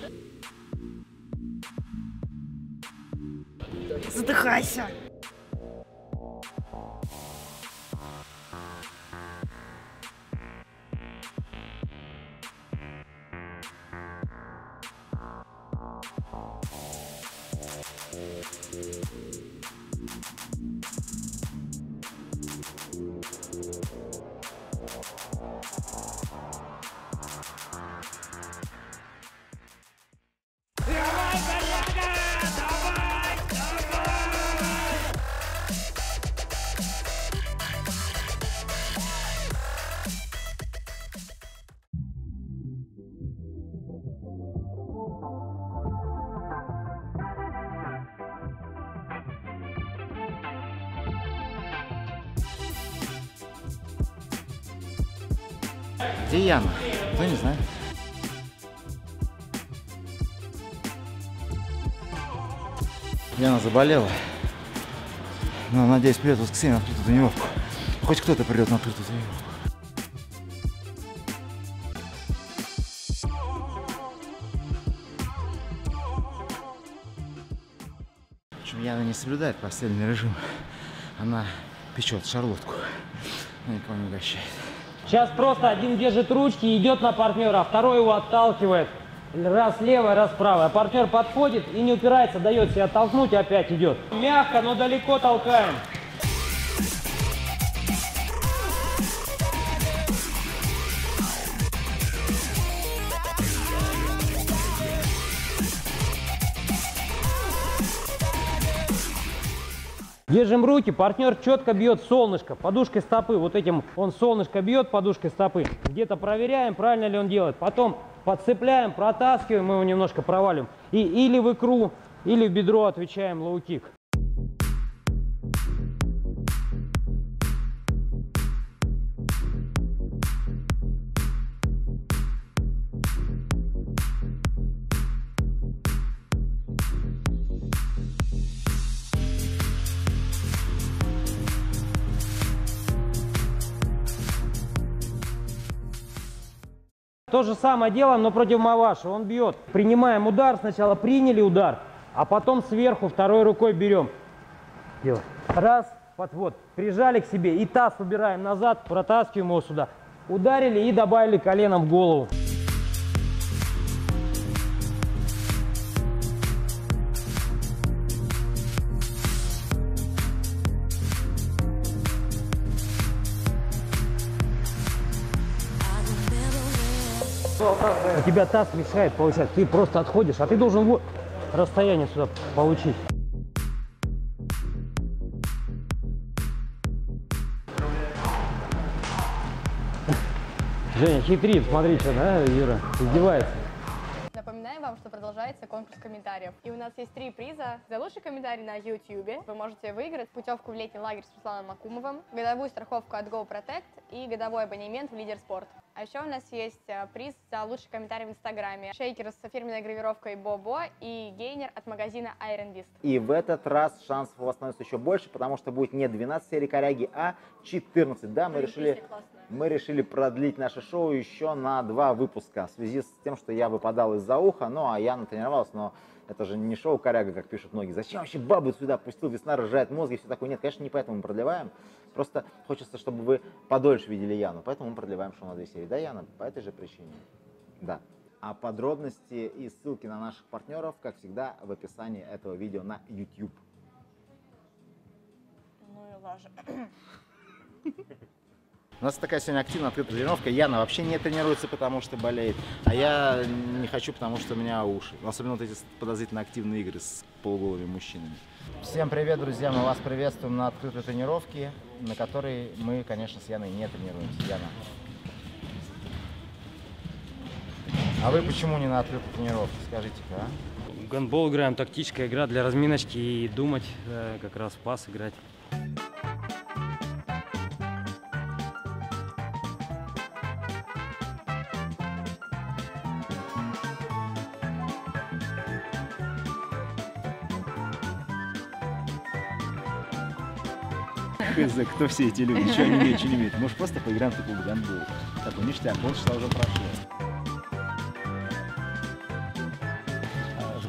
Задыхайся. Где Яна? Кто не знает. Яна заболела. Но, надеюсь, придет в воскресенье на открытую тренировку. Хоть кто-то придет на открытую тренировку. В общем, Яна не соблюдает постельный режим. Она печет шарлотку. Она никого не угощает. Сейчас просто один держит ручки и идет на партнера, а второй его отталкивает. Раз левая, раз правая. Партнер подходит и не упирается, дает себя оттолкнуть и опять идет. Мягко, но далеко толкаем. Держим руки, партнер четко бьет солнышко, подушкой стопы. Вот этим он солнышко бьет подушкой стопы. Где-то проверяем, правильно ли он делает. Потом подцепляем, протаскиваем, мы его немножко провалим. И или в икру, или в бедро отвечаем лоу-кик. То же самое делаем, но против Маваши. Он бьет. Принимаем удар. Сначала приняли удар, а потом сверху второй рукой берем. Делаем. Раз, подвод. Прижали к себе и таз убираем назад, протаскиваем его сюда. Ударили и добавили коленом в голову. У тебя таз мешает получать, ты просто отходишь, а ты должен вот расстояние сюда получить. Женя хитрит, смотри, что, да, Юра, издевается. Напоминаем вам, что продолжается конкурс комментариев. И у нас есть 3 приза. За лучший комментарий на YouTube вы можете выиграть путевку в летний лагерь с Русланом Макумовым, годовую страховку от Go Protect и годовой абонемент в Лидер Спорт. А еще у нас есть приз за лучший комментарий в Инстаграме. Шейкер с фирменной гравировкой Бобо и гейнер от магазина Iron Beast. И в этот раз шансов у вас становится еще больше, потому что будет не 12 серий коряги, а 14. Да, мы решили продлить наше шоу еще на 2 выпуска в связи с тем, что я выпадал из-за уха, ну а Яна тренировалась, но это же не шоу коряга, как пишут многие. Зачем вообще бабу сюда пустил, весна рожает мозги и все такое. Нет, конечно, не поэтому мы продлеваем. Просто хочется, чтобы вы подольше видели Яну, поэтому мы продлеваем шоу на 2 серии. Да, Яна? По этой же причине. Да. А подробности и ссылки на наших партнеров, как всегда, в описании этого видео на YouTube. Ну и лажа. У нас такая сегодня активная открытая тренировка. Яна вообще не тренируется, потому что болеет. А я не хочу, потому что у меня уши. Особенно вот эти подозрительно активные игры с полуголыми мужчинами. Всем привет, друзья! Мы вас приветствуем на открытой тренировке, на которой мы, конечно, с Яной не тренируемся. Яна. А вы почему не на открытой тренировке? Скажите-ка, а? Гандбол играем, тактическая игра для разминочки и думать, как раз пас играть. Кто все эти люди? Ничего не умеют, ничего не умеют. Может, просто поиграем в такой гандбол. Такой ништяк, полчаса уже прошло.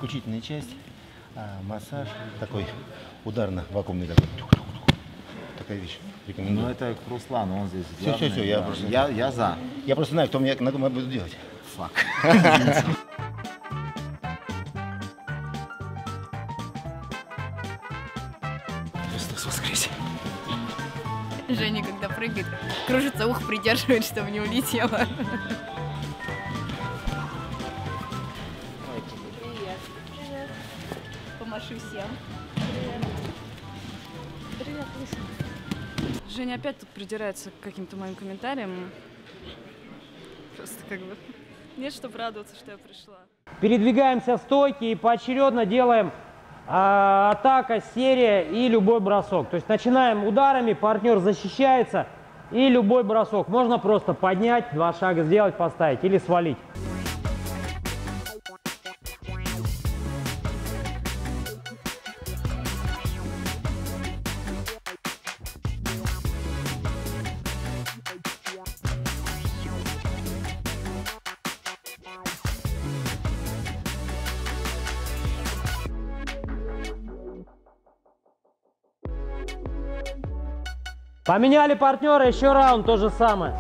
заключительная часть, массаж такой ударно-вакуумный такой. Такая вещь. Рекомендую. Ну это к Руслану, он здесь. Все, я просто... Я за. Я просто знаю, кто мне на ком я буду делать. Фак. Христос воскресе. Женя, когда прыгает, кружится ухо, придерживает, чтобы не улетело. Привет. Привет. Помаши всем. Привет, Лиса. Женя опять тут придирается к каким-то моим комментариям. Просто как бы нет, чтобы радоваться, что я пришла. Передвигаемся в стойке и поочередно делаем атака, серия и любой бросок. То есть начинаем ударами, партнер защищается и любой бросок. Можно просто поднять, 2 шага сделать, поставить или свалить. Поменяли партнера, еще раунд, то же самое.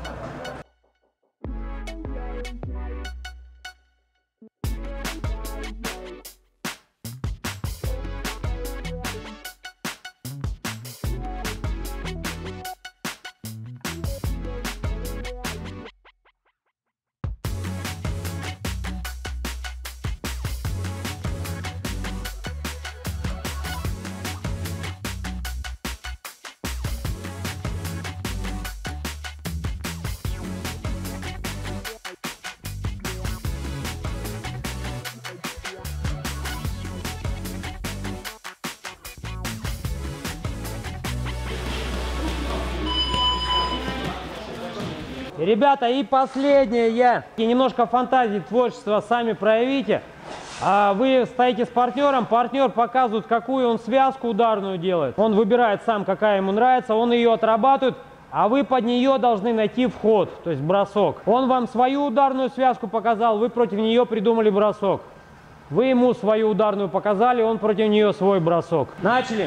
Ребята, и последнее. И немножко фантазии, творчества сами проявите. Вы стоите с партнером, партнер показывает, какую он связку ударную делает. Он выбирает сам, какая ему нравится, он ее отрабатывает, а вы под нее должны найти вход, то есть бросок. Он вам свою ударную связку показал, вы против нее придумали бросок. Вы ему свою ударную показали, он против нее свой бросок. Начали.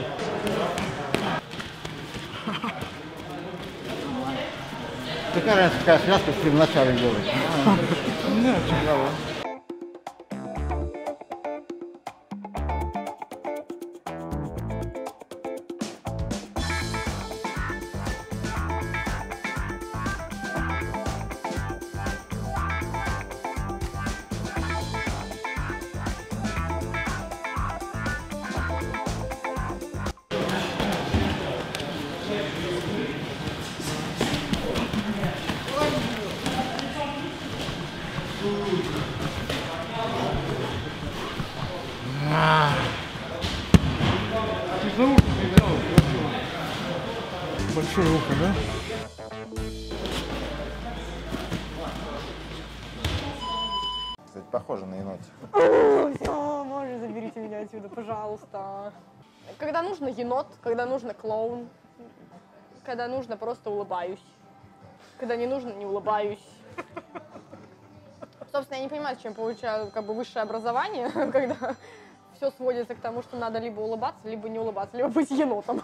Какая разница, какая связка, если в начале делать? Большое ухо, да? Кстати, похоже на енотик. Все, можно заберите меня отсюда, пожалуйста. Когда нужно енот, когда нужно клоун, когда нужно просто улыбаюсь, когда не нужно не улыбаюсь. Собственно, я не понимаю, зачем получаю как бы высшее образование, когда все сводится к тому, что надо либо улыбаться, либо не улыбаться, либо быть енотом.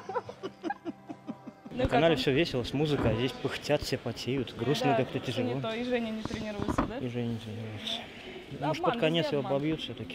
На канале все весело, с музыкой, а здесь пыхтят, все потеют, грустно как-то тяжело. Не то, и Женя не тренируется, да? И Женя не тренируется. Да, Может, обман, под конец везде его обман. побьют все-таки.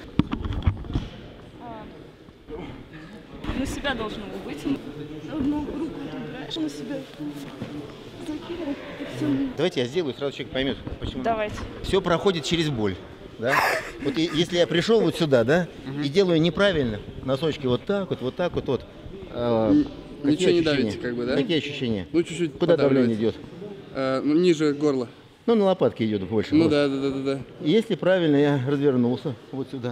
На себя должен был быть. Одну руку убираешь на себя. Закидывай, и все. Давайте я сделаю, сразу человек поймет, почему. Давайте. Все проходит через боль. Да? Вот если я пришел вот сюда, да, и делаю неправильно, носочки вот так вот, Ничего не давите, как бы, да? Какие ощущения? Ну, чуть-чуть Куда подавливать. давление идет? Ну, ниже горла. Ну, на лопатке идет больше. Ну, вот. да. Если правильно я развернулся вот сюда.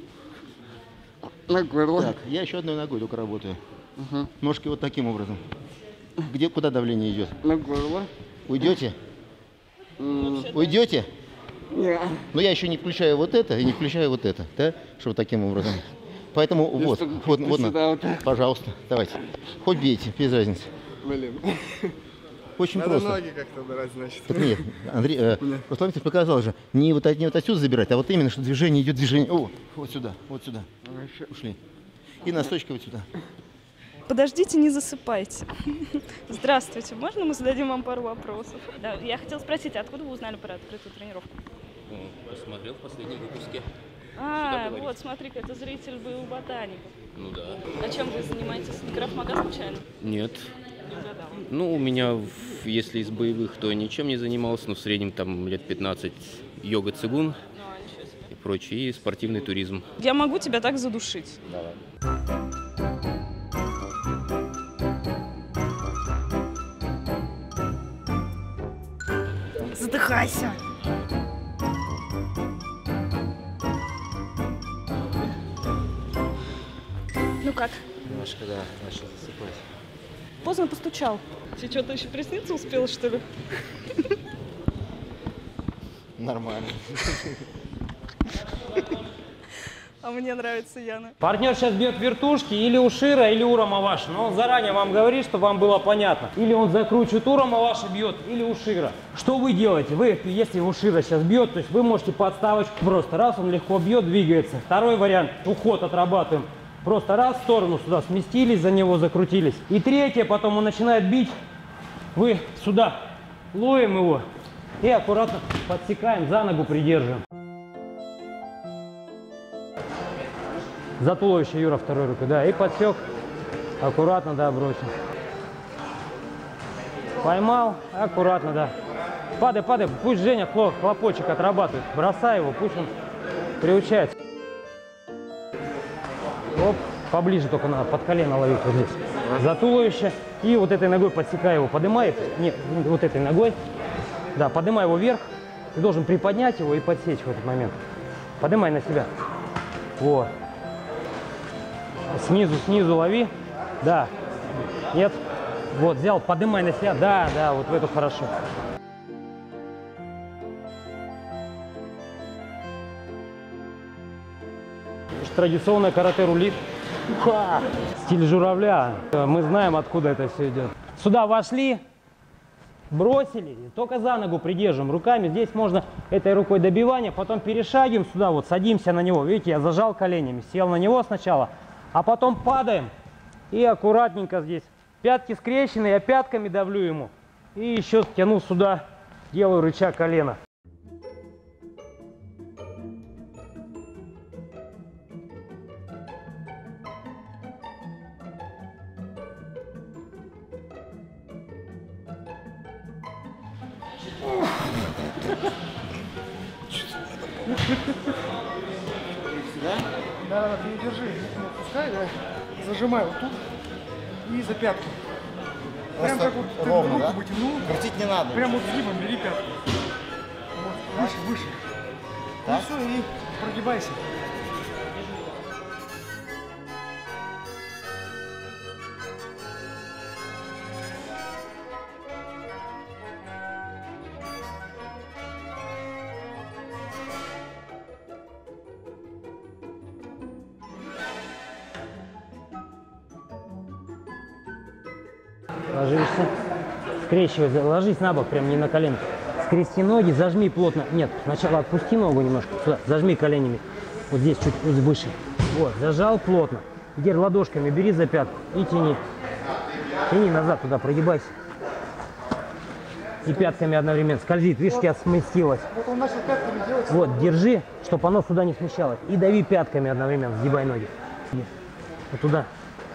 На горло. Так, я еще одной ногой только работаю. Ага. Ножки вот таким образом. Куда давление идет? На горло. Уйдете? Уйдете? Но я еще не включаю вот это и не включаю вот это, да? Чтобы таким образом. Поэтому вот, сюда вот так. пожалуйста, давайте. Хоть бейте, без разницы. Блин. Очень Надо просто. ноги как-то брать, значит. Так нет, Андрей, Руслан Викторович показал же, не вот отсюда забирать, а вот именно, что движение идет, движение. О, вот сюда, вот сюда. Ушли. И носочки вот сюда. Подождите, не засыпайте. Здравствуйте, можно мы зададим вам пару вопросов? Да, я хотела спросить, откуда вы узнали про открытую тренировку? Посмотрел в последнем выпуске. Вот, смотри-ка, это зритель был у ботаника. Ну да. А чем вы занимаетесь? Краф-мага случайно? Нет. Не угадал. Ну, у меня, если из боевых, то ничем не занимался, но в среднем там лет 15 йога-цигун Ничего себе. и прочее, и спортивный туризм. Я могу тебя так задушить. Давай. Задыхайся. Ну как? Немножко, да, начал засыпать. Поздно постучал. Тебе что-то еще присниться успел, что ли? Нормально. А мне нравится Яна. Партнер сейчас бьет вертушки или у Шира, или у Ромаваши. Но он заранее вам говорит, чтобы вам было понятно. Или он закручивает у Ромаваши бьет, или у Шира. Что вы делаете? Вы, если у Шира сейчас бьет, то есть вы можете подставочку просто. Раз, он легко бьет, двигается. Второй вариант, уход отрабатываем. Просто раз в сторону сюда сместились, за него закрутились. И третье, потом он начинает бить. Вы сюда ловим его и аккуратно подсекаем, за ногу придерживаем. За туловище, Юра, второй рукой, да, и подсек, аккуратно, да, бросил. Поймал, аккуратно, да. Падай, падай, пусть Женя хлопочек отрабатывает, бросай его, пусть он приучается. Оп, поближе только надо, под колено ловить вот здесь. За туловище, и вот этой ногой подсекай его, поднимай, нет, вот этой ногой, да, поднимай его вверх, ты должен приподнять его и подсечь в этот момент. Поднимай на себя, вот. Снизу лови. Да. Нет. Вот, взял, поднимай на себя. Да, да, вот в эту хорошо. Традиционное карате рулит. Стиль журавля. Мы знаем, откуда это все идет. Сюда вошли, бросили, только за ногу придерживаем руками. Здесь можно этой рукой добивания, потом перешагиваем сюда, вот садимся на него. Видите, я зажал коленями, сел на него сначала. А потом падаем и аккуратненько здесь. Пятки скрещены, я пятками давлю ему. И еще тяну сюда, делаю рычаг колена. Да, ты не держи, не отпускай, да. Зажимай вот тут и за пятку. Прям как вот ты ровно, руку да? вытянул. Крутить не надо. Прям вот сгибом бери пятку. Вот, выше, выше. Так? И все, и прогибайся. Ложишься, скрещивай, ложись на бок, прям не на колено. Скрести ноги, зажми плотно. Нет, сначала отпусти ногу немножко сюда, зажми коленями. Вот здесь чуть выше. Вот, зажал плотно. Теперь ладошками бери за пятку и тяни. Тяни назад туда, прогибайся. И пятками одновременно. Скользит, видишь, я сместилась. Вот он начал пятками делать. Вот, держи, чтобы оно сюда не смещалось. И дави пятками одновременно, сгибай ноги. Вот туда.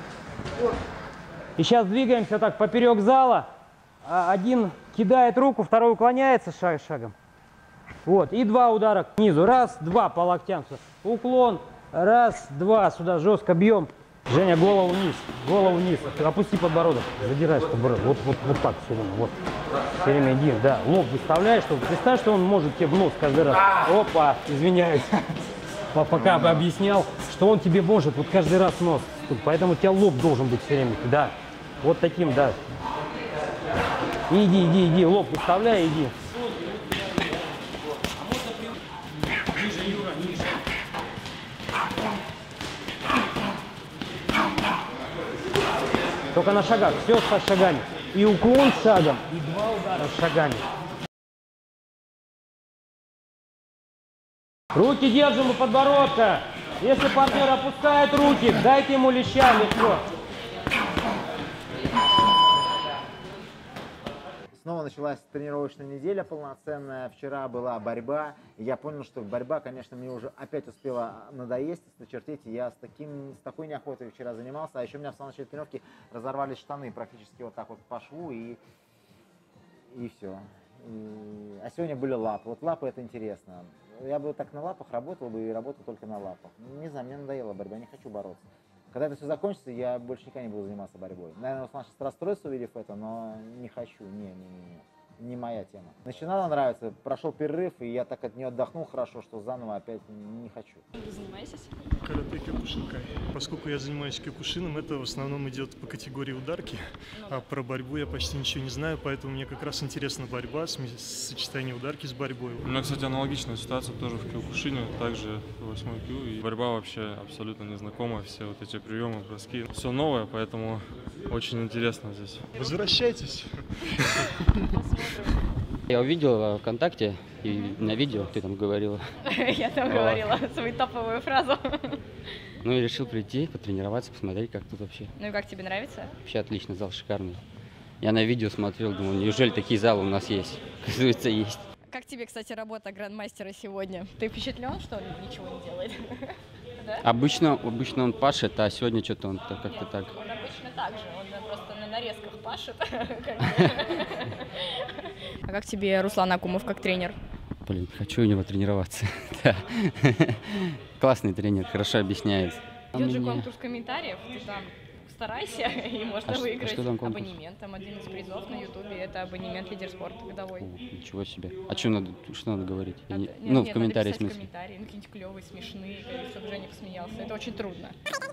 И сейчас двигаемся так поперек зала. Один кидает руку, второй уклоняется шагом. Вот, и два удара снизу. Раз, два по локтям. Уклон. Раз, два. Сюда жестко бьем. Женя, голову вниз. Опусти подбородок. Задираешь подбородок. Вот так все время. Вот. Все время иди, да. Лоб выставляешь, чтобы представь, что он может тебе в нос каждый раз. Опа, извиняюсь. Пока бы объяснял, что он тебе может вот каждый раз в нос. Поэтому у тебя лоб должен быть все время. Да. Вот таким, да. Иди, лоб выставляй, иди. Ниже, Юра, ниже. Только на шагах, все со шагами. и уклон с шагом, и 2 удара с шагами. Руки держим у подбородка. Если партнер опускает руки, дайте ему леща легко. Снова началась тренировочная неделя полноценная. Вчера была борьба. И я понял, что борьба, конечно, мне уже опять успела надоесть, осточертеть. И я с такой неохотой вчера занимался. А еще у меня в самом начале тренировки разорвались штаны практически вот так вот по шву. И все. А сегодня были лапы. Вот лапы — это интересно. Я бы так на лапах работал бы и работал только на лапах. Не знаю, мне надоела борьба, я не хочу бороться. Когда это все закончится, я больше никогда не буду заниматься борьбой. Наверное, Руслан сейчас расстроится, увидев это, но не хочу, не моя тема. Начинала нравиться, прошел перерыв, и я так от нее отдохнул хорошо, что заново опять не хочу. Вы занимаетесь? Карате Кёкушинкай. Поскольку я занимаюсь кёкушином, это в основном идет по категории ударки, а про борьбу я почти ничего не знаю, поэтому мне как раз интересна борьба, сочетание ударки с борьбой. У меня, кстати, аналогичная ситуация тоже в кёкушине, также 8-й кю, и борьба вообще абсолютно незнакомая, все вот эти приемы, броски, все новое, поэтому очень интересно здесь. Возвращайтесь! Я увидел ВКонтакте и на видео ты там говорила. Я там говорила свою топовую фразу. Ну и решил прийти, потренироваться, посмотреть, как тут вообще. Ну и как тебе нравится? Вообще отлично, зал шикарный. Я на видео смотрел, думал, неужели такие залы у нас есть? Оказывается, есть. Как тебе, кстати, работа грандмастера сегодня? Ты впечатлен, что он ничего не делает? Да? Обычно он пашет, а сегодня что-то он как-то так. Он обычно так же, он просто на нарезках пашет. А как тебе Руслан Акумов как тренер? Блин, хочу у него тренироваться. Классный тренер, хорошо объясняет. Идет же конкурс комментариев, ты там старайся, и можно выиграть абонемент. Там один из призов на Ютубе, это абонемент «Лидер спорта» годовой. Ничего себе. А что надо говорить? Ну, в комментарии смысле. Комментарии, какие-нибудь клевые, смешные, чтобы Женя посмеялся. Это очень трудно.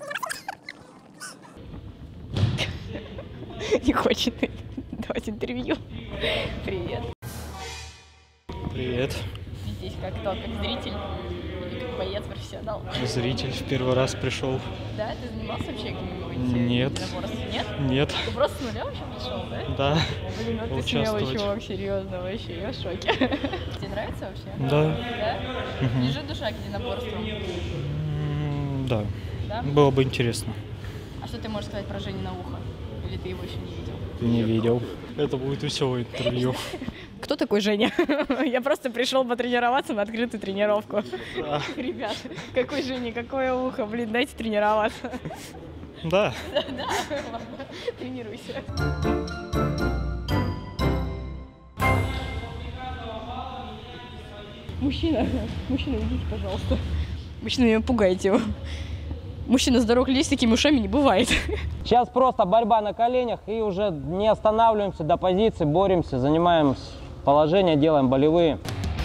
Не хочет давать интервью. Привет. Привет. Здесь как зритель или как боец, профессионал? Зритель, в первый раз пришел. Да? Ты занимался вообще каким-нибудь единоборством? Нет? Нет. Ты просто с нуля вообще пришел, да? Да. Блин, ну ты смелый чувак, серьезно, вообще, я в шоке. Тебе нравится вообще? Да. Да? Лежит душа к единоборству? Да. Да. Было бы интересно. А что ты можешь сказать про Женю на ухо? Или ты его еще не видел? Не видел. Это будет веселое интервью. Кто такой Женя? Я просто пришел потренироваться на открытую тренировку. Да. Ребят, какой Женя, какое ухо, блин, дайте тренироваться. Да. Да, ладно, тренируйся. Мужчина, идите, пожалуйста. Мужчина, меня пугаете его. Мужчина здоровых людей с такими ушами не бывает. Сейчас просто борьба на коленях и уже не останавливаемся до позиции, боремся, занимаем положение, делаем болевые.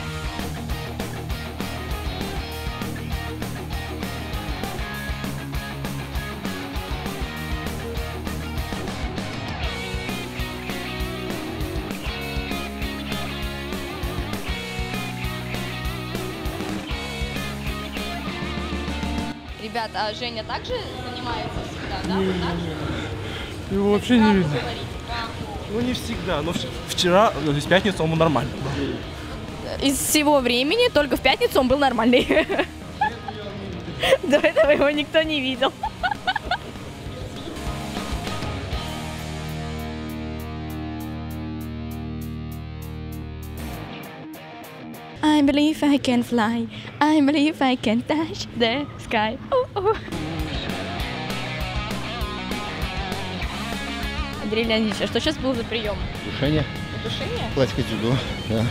Ребят, а Женя также занимается всегда, да? Вы так же? Его вообще не видно. Ну не всегда, но вчера, то есть в пятницу он был нормальный. Из всего времени только в пятницу он был нормальный. До этого его никто не видел. I believe I can fly, I believe I can touch the sky. Андрей Леонидович, а что сейчас был за прием? Удушение. Удушение? Классика дзюдо, да.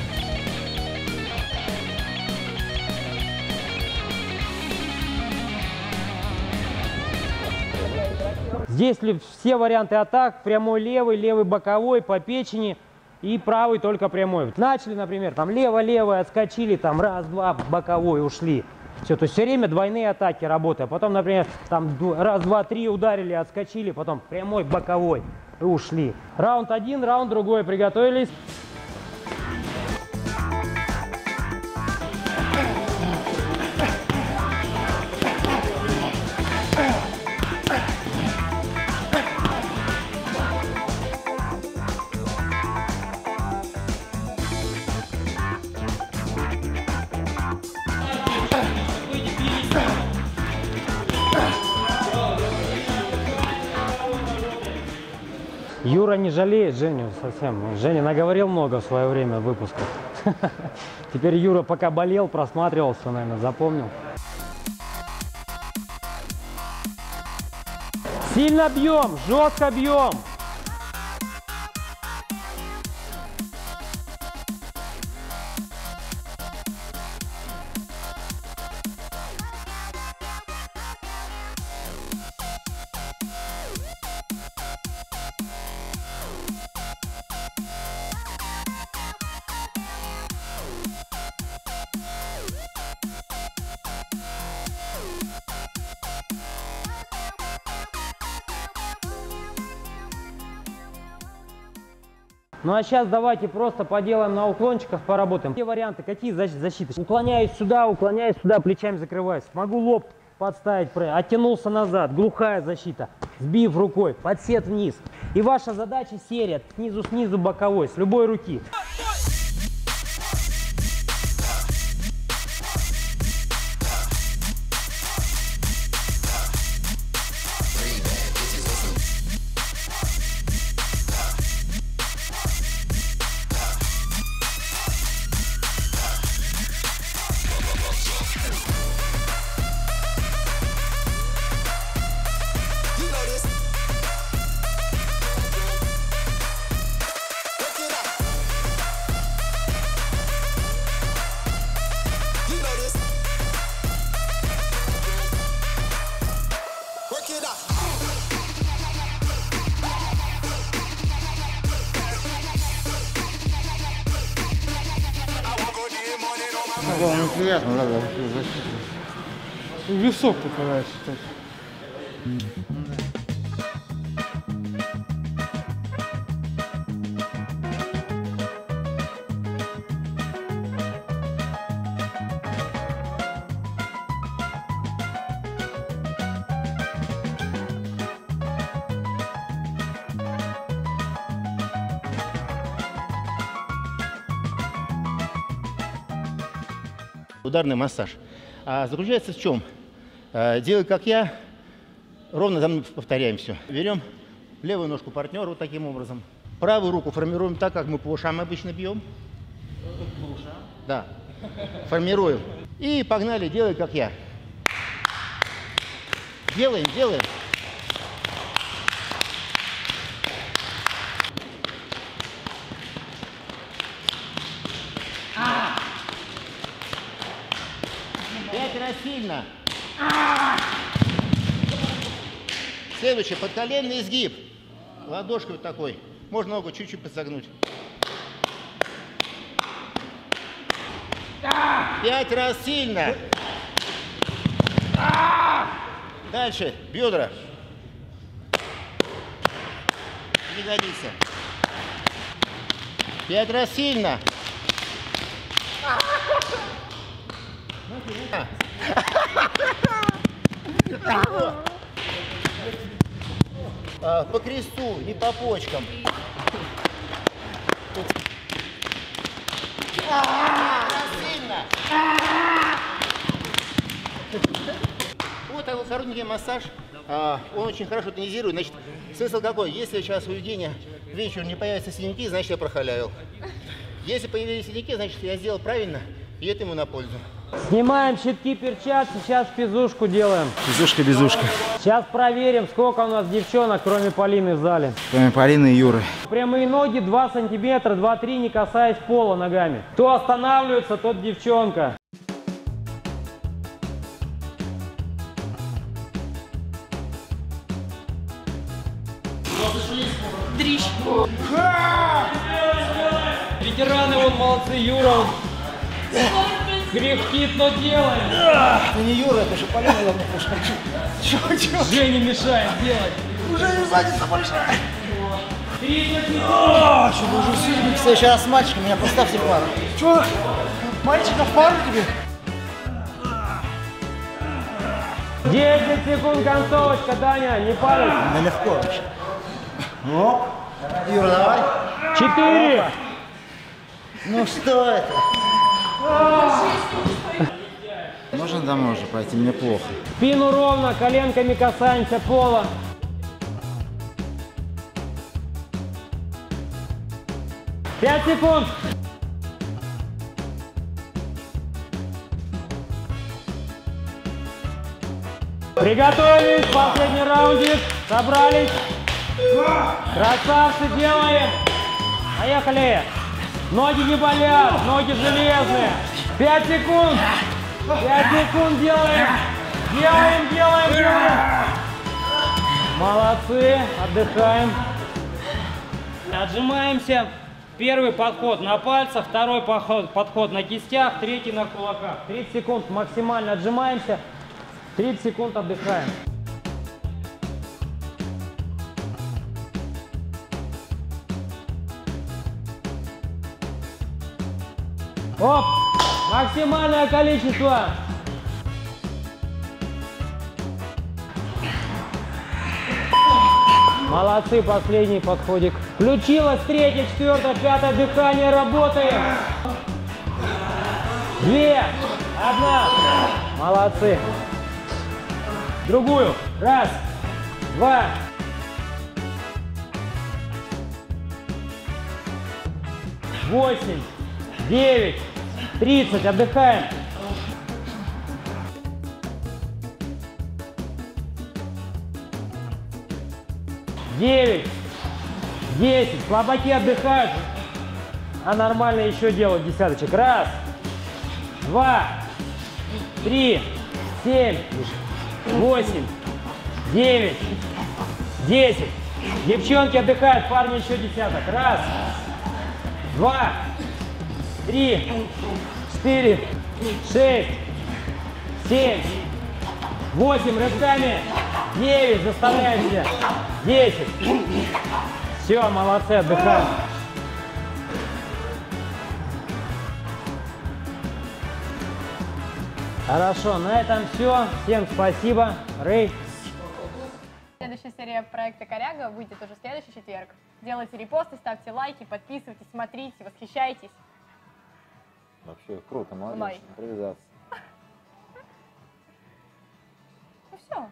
Здесь все варианты атак: прямой левый, левый боковой, по печени и правый только прямой. Начали, например, там лево-левый, отскочили, там раз-два, боковой, ушли. Все, то есть все время двойные атаки работают. Потом, например, там раз-два-три ударили, отскочили, потом прямой, боковой и ушли. Раунд один, раунд другой, приготовились. Юра не жалеет Женю совсем. Женя наговорил много в свое время в выпусках. Теперь Юра пока болел, просматривал все, наверное, запомнил. Сильно бьем, жестко бьем. Ну а сейчас давайте просто поделаем на уклончиках, поработаем. Какие варианты, какие защиты? Уклоняюсь сюда, плечами закрываюсь. Могу лоб подставить, оттянулся назад, глухая защита, сбив рукой, подсед вниз. И ваша задача серия снизу боковой, с любой руки. Неприятно, надо висок попадает, кстати. Ударный массаж. А заключается в чем? Делай как я, ровно за мной повторяем все. Берем левую ножку партнера вот таким образом. Правую руку формируем так, как мы по ушам обычно бьем. Да. Формируем. И погнали, делай как я. Делаем. 5 раз сильно. Следующее, подколенный изгиб. Ладошкой вот такой. Можно ногу чуть-чуть подсогнуть. 5 раз сильно. Дальше, бедра. Ягодицы. 5 раз сильно. По кресту, не по почкам. Сильно. Вот такой коротенький массаж. Он очень хорошо тонизирует. Значит, смысл какой? Если сейчас у Евгения вечером не появятся синяки, значит, я прохалявил. Если появились синяки, значит, я сделал правильно, и это ему на пользу. Снимаем щитки, перчатки, сейчас физушку делаем. Физушка-безушка. Сейчас проверим, сколько у нас девчонок, кроме Полины, в зале. Кроме Полины и Юры. Прямые ноги 2 сантиметра, 2-3, не касаясь пола ногами. Кто останавливается, тот девчонка. Дрищ. Ветераны, вон молодцы, Юра. Кряхтит, но делает. Это не Юра, это же Полина давно пошла. Чё? Женя мешает делать. Уже не задница большая. 30 секунд. Что, вы уже все, в следующий раз с мальчиком, меня поставьте пару. Чё? Мальчиков пару тебе? 10 секунд, концовочка, Даня, не падай. Да легко вообще. Ну, Юра, давай. 4. Ну что это? Можно домой уже пойти? Мне плохо. Спину ровно, коленками касаемся пола. 5 секунд. Приготовились, последний раундик, собрались. Красавцы, делаем. Поехали. Ноги не болят, ноги железные. 5 секунд. 5 секунд делаем. Делаем. Молодцы, отдыхаем. Отжимаемся. Первый подход на пальцах, второй подход на кистях, третий на кулаках. 30 секунд максимально отжимаемся. 30 секунд отдыхаем. Оп! Максимальное количество. Молодцы, последний подходик. Включилось, третье, четвертое, пятое дыхание, работаем. 2, 1. Молодцы. Другую. 1, 2. 8, 9, 30. Отдыхаем. 9, 10. Слабаки отдыхают. А нормально еще делают десяточек. 1, 2, 3, 7, 8, 9, 10. Девчонки отдыхают, парни еще десяток. 1, 2, 3, 4, 6, 7, 8. Рывками. 9. Заставляем себя. 10. Все, молодцы, отдыхаем. Хорошо, на этом все. Всем спасибо. Рэй. Следующая серия проекта «Коряга» выйдет уже в следующий четверг. Делайте репосты, ставьте лайки, подписывайтесь, смотрите, восхищайтесь. Вообще круто, молодец. Импровизация. Ну все.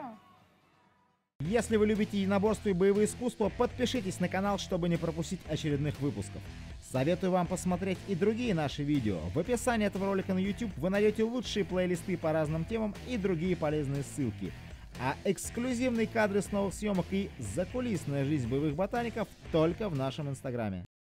Если вы любите единоборство и боевые искусства, подпишитесь на канал, чтобы не пропустить очередных выпусков. Советую вам посмотреть и другие наши видео. В описании этого ролика на YouTube вы найдете лучшие плейлисты по разным темам и другие полезные ссылки. А эксклюзивные кадры с новых съемок и закулисная жизнь боевых ботаников только в нашем инстаграме.